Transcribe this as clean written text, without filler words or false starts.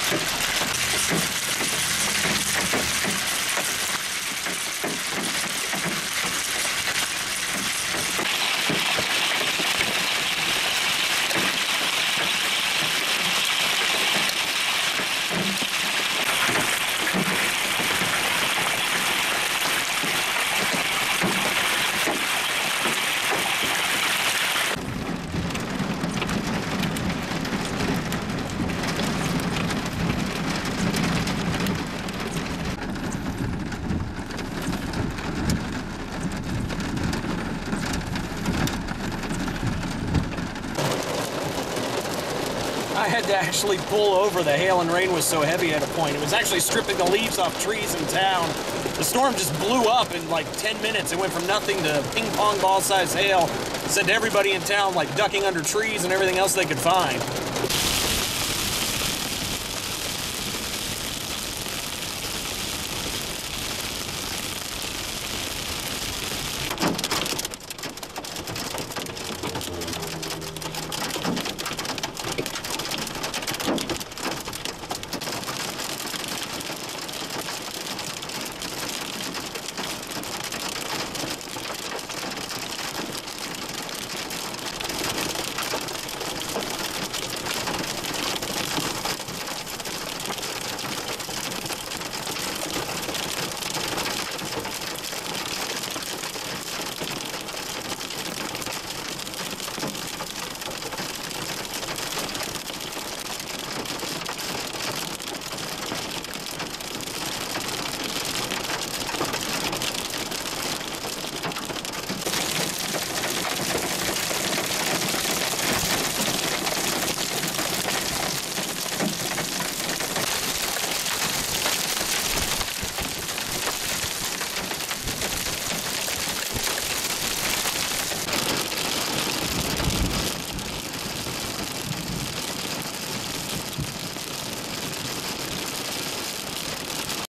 I had to actually pull over. The hail and rain was so heavy at a point. It was actually stripping the leaves off trees in town. The storm just blew up in like 10 minutes. It went from nothing to ping-pong ball-sized hail. Sent everybody in town like ducking under trees and everything else they could find.